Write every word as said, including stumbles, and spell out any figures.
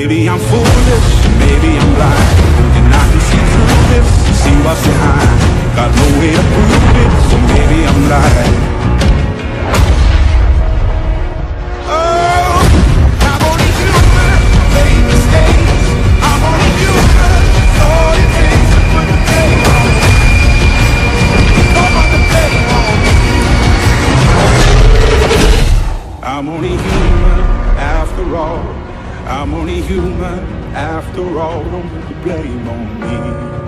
maybe I'm foolish, maybe I'm blind, and I can see through this, see what's behind. Got no way to prove it, so maybe I'm lying. Oh, I'm only human, make mistakes. I'm only human, all it takes to put the blame on me. Come on, the blame on me. I'm only human after all. I'm only human after all. Don't put the blame on me.